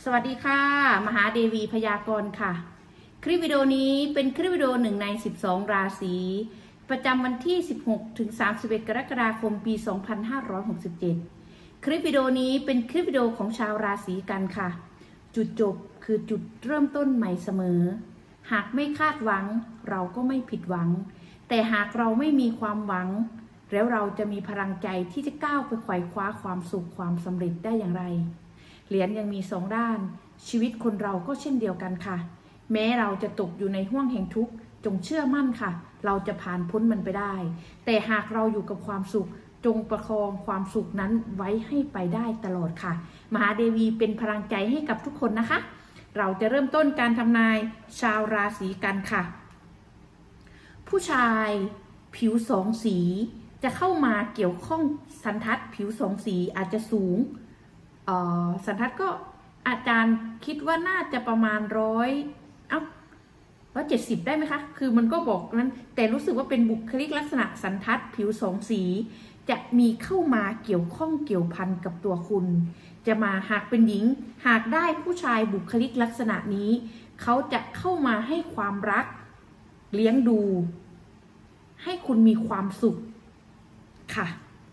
สวัสดีค่ะมหาเดวีพยากรณ์ค่ะคลิปวิดีโอนี้เป็นคลิปวิดีโอ1 ใน 12 ราศีประจำวันที่ 16 ถึง 31 กรกฎาคม ปี 2567 คลิปวิดีโอนี้เป็นคลิปวิดีโอของชาวราศีกันค่ะจุดจบคือจุดเริ่มต้นใหม่เสมอหากไม่คาดหวังเราก็ไม่ผิดหวังแต่หากเราไม่มีความหวังแล้วเราจะมีพลังใจที่จะก้าวไปไขว่คว้าความสุขความสำเร็จได้อย่างไรเหรียญยังมี2 ด้านชีวิตคนเราก็เช่นเดียวกันค่ะแม้เราจะตกอยู่ในห้วงแห่งทุกข์จงเชื่อมั่นค่ะเราจะผ่านพ้นมันไปได้แต่หากเราอยู่กับความสุขจงประคองความสุขนั้นไว้ให้ไปได้ตลอดค่ะมหาเดวีเป็นพลังใจให้กับทุกคนนะคะเราจะเริ่มต้นการทำนายชาวราศีกันค่ะผู้ชายผิว2 สีจะเข้ามาเกี่ยวข้องสันทัดผิว2 สีอาจจะสูงสันทัดก็อาจารย์คิดว่าน่าจะประมาณ170ได้ไหมคะคือมันก็บอกนั้นแต่รู้สึกว่าเป็นบุคลิกลักษณะสันทัดผิว2 สีจะมีเข้ามาเกี่ยวข้องเกี่ยวพันกับตัวคุณจะมาหากเป็นหญิงหากได้ผู้ชายบุคลิกลักษณะนี้เขาจะเข้ามาให้ความรักเลี้ยงดูให้คุณมีความสุขค่ะ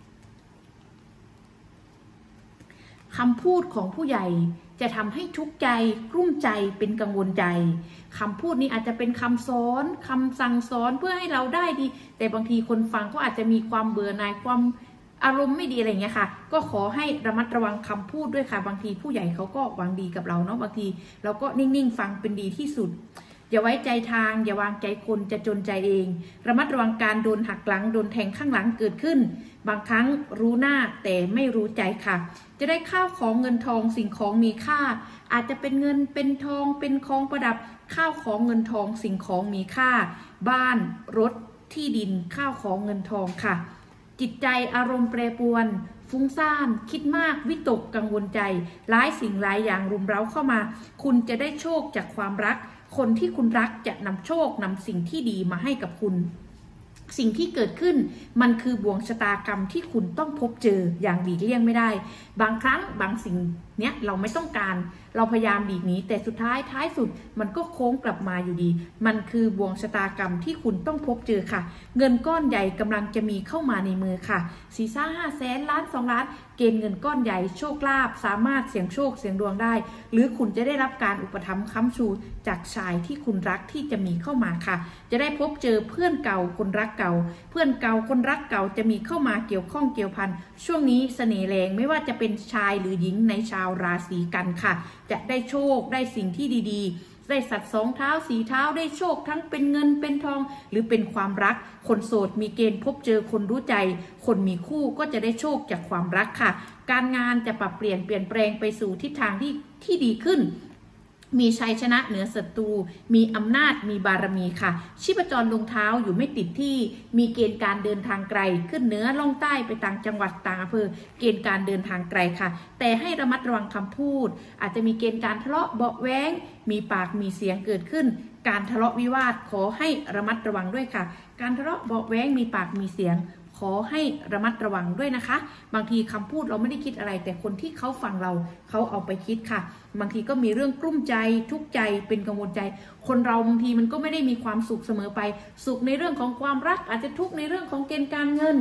คำพูดของผู้ใหญ่จะทำให้ทุกข์ใจกลุ้มใจเป็นกังวลใจคำพูดนี้อาจจะเป็นคำสอนคำสั่งสอนเพื่อให้เราได้ดีแต่บางทีคนฟังก็อาจจะมีความเบื่อหน่ายความอารมณ์ไม่ดีอะไรเงี้ยค่ะก็ขอให้ระมัดระวังคำพูดด้วยค่ะบางทีผู้ใหญ่เขาก็หวังดีกับเราเนาะบางทีเราก็นิ่งๆฟังเป็นดีที่สุดอย่าไว้ใจทางอย่าวางใจคนจะจนใจเองระมัดระวังการโดนหักหลังโดนแทงข้างหลังเกิดขึ้นบางครั้งรู้หน้าแต่ไม่รู้ใจค่ะจะได้ข้าวของเงินทองสิ่งของมีค่าอาจจะเป็นเงินเป็นทองเป็นของประดับข้าวของเงินทองสิ่งของมีค่าบ้านรถที่ดินข้าวของเงินทองค่ะจิตใจอารมณ์แปรปรวนฟุ้งซ่านคิดมากวิตกกังวลใจหลายสิ่งหลายอย่างรุมเร้าเข้ามาคุณจะได้โชคจากความรักคนที่คุณรักจะนำโชคนำสิ่งที่ดีมาให้กับคุณสิ่งที่เกิดขึ้นมันคือบ่วงชะตากรรมที่คุณต้องพบเจออย่างหลีกเลี่ยงไม่ได้บางครั้งบางสิ่งเนี้ยเราไม่ต้องการเราพยายามหลีกหนีแต่สุดท้ายสุดมันก็โค้งกลับมาอยู่ดีมันคือบ่วงชะตากรรมที่คุณต้องพบเจอค่ะเงินก้อนใหญ่กำลังจะมีเข้ามาในมือค่ะ4-5 แสนล้าน2 ล้านเกณฑ์เงินก้อนใหญ่โชคลาภสามารถเสี่ยงโชคเสี่ยงดวงได้หรือคุณจะได้รับการอุปถัมภ์ค้ำชูจากชายที่คุณรักที่จะมีเข้ามาค่ะจะได้พบเจอเพื่อนเก่าคนรักเก่าเพื่อนเก่าคนรักเก่าจะมีเข้ามาเกี่ยวข้องเกี่ยวพันช่วงนี้เสน่ห์แรงไม่ว่าจะเป็นชายหรือหญิงในชาวราศีกันค่ะจะได้โชคได้สิ่งที่ดีๆได้สัตว์2 เท้า4 เท้าได้โชคทั้งเป็นเงินเป็นทองหรือเป็นความรักคนโสดมีเกณฑ์พบเจอคนรู้ใจคนมีคู่ก็จะได้โชคจากความรักค่ะการงานจะปรับเปลี่ยนแปลงไปสู่ทิศทางที่ดีขึ้นมีชัยชนะเหนือศัตรูมีอำนาจมีบารมีค่ะชีพจรลงเท้าอยู่ไม่ติดที่มีเกณฑ์การเดินทางไกลขึ้นเหนือล่องใต้ไปต่างจังหวัดต่างอำเภอเกณฑ์การเดินทางไกลค่ะแต่ให้ระมัดระวังคำพูดอาจจะมีเกณฑ์การทะเลาะเบาะแว้งมีปากมีเสียงเกิดขึ้นการทะเลาะวิวาทขอให้ระมัดระวังด้วยค่ะการทะเลาะเบาะแว้งมีปากมีเสียงขอให้ระมัดระวังด้วยนะคะบางทีคำพูดเราไม่ได้คิดอะไรแต่คนที่เขาฟังเราเขาเอาไปคิดค่ะบางทีก็มีเรื่องกลุ้มใจทุกข์ใจเป็นกังวลใจคนเราบางทีมันก็ไม่ได้มีความสุขเสมอไปสุขในเรื่องของความรักอาจจะทุกข์ในเรื่องของเกณฑ์การเงิน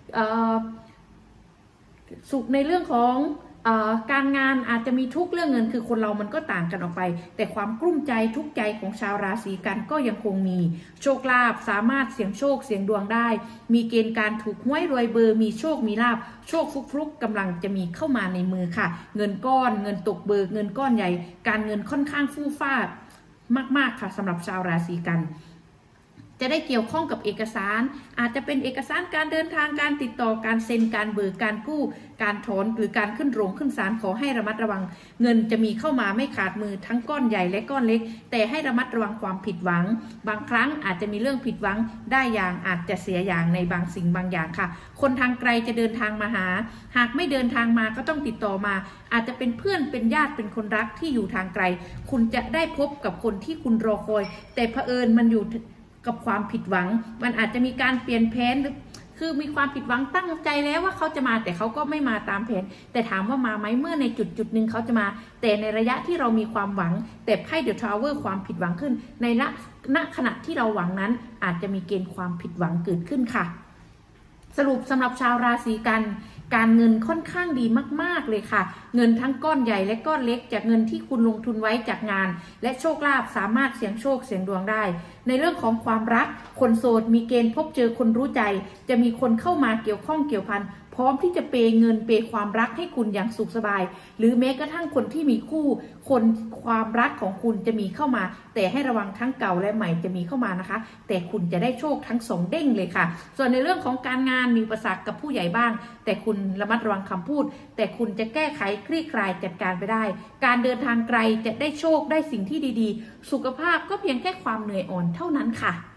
สุขในเรื่องของการงานอาจจะมีทุกเรื่องเงินคือคนเรามันก็ต่างกันออกไปแต่ความกลุ้มใจทุกข์ใจของชาวราศีกันก็ยังคงมีโชคลาภสามารถเสี่ยงโชคเสี่ยงดวงได้มีเกณฑ์การถูกหวยรวยเบอร์มีโชคมีลาภโชคฟลุกๆกำลังจะมีเข้ามาในมือค่ะเงินก้อนเงินตกเบิกเงินก้อนใหญ่การเงินค่อนข้างฟู่ฟ้ามากๆค่ะสำหรับชาวราศีกันจะได้เกี่ยวข้องกับเอกสารอาจจะเป็นเอกสารการเดินทางการติดต่อการเซ็นการเบิกการกู้การถอนหรือการขึ้นโรงขึ้นศาลขอให้ระมัดระวังเงินจะมีเข้ามาไม่ขาดมือทั้งก้อนใหญ่และก้อนเล็กแต่ให้ระมัดระวังความผิดหวังบางครั้งอาจจะมีเรื่องผิดหวังได้อย่างอาจจะเสียอย่างในบางสิ่งบางอย่างค่ะคนทางไกลจะเดินทางมาหาหากไม่เดินทางมาก็ต้องติดต่อมาอาจจะเป็นเพื่อนเป็นญาติเป็นคนรักที่อยู่ทางไกลคุณจะได้พบกับคนที่คุณรอคอยแต่เผอิญมันอยู่กับความผิดหวังมันอาจจะมีการเปลี่ยนแผนหรือคือมีความผิดหวังตั้งใจแล้วว่าเขาจะมาแต่เขาก็ไม่มาตามแผนแต่ถามว่ามาไหมเมื่อในจุดหนึ่งเขาจะมาแต่ในระยะที่เรามีความหวังแต่ไพ่เดอะทาวเวอร์ความผิดหวังขึ้นในณขณะที่เราหวังนั้นอาจจะมีเกณฑ์ความผิดหวังเกิดขึ้นค่ะสรุปสำหรับชาวราศีกันการเงินค่อนข้างดีมากๆเลยค่ะเงินทั้งก้อนใหญ่และก้อนเล็กจากเงินที่คุณลงทุนไว้จากงานและโชคลาภสามารถเสี่ยงโชคเสี่ยงดวงได้ในเรื่องของความรักคนโสดมีเกณฑ์พบเจอคนรู้ใจจะมีคนเข้ามาเกี่ยวข้องเกี่ยวพันพร้อมที่จะเปย์เงินเปย์ความรักให้คุณอย่างสุขสบายหรือแม้กระทั่งคนที่มีคู่คนความรักของคุณจะมีเข้ามาแต่ให้ระวังทั้งเก่าและใหม่จะมีเข้ามานะคะแต่คุณจะได้โชคทั้งสองเด้งเลยค่ะส่วนในเรื่องของการงานมีอุปสรรคกับผู้ใหญ่บ้างแต่คุณระมัดระวังคำพูดแต่คุณจะแก้ไขคลี่คลายจัดการไปได้การเดินทางไกลจะได้โชคได้สิ่งที่ดีๆสุขภาพก็เพียงแค่ความเหนื่อยอ่อนเท่านั้นค่ะ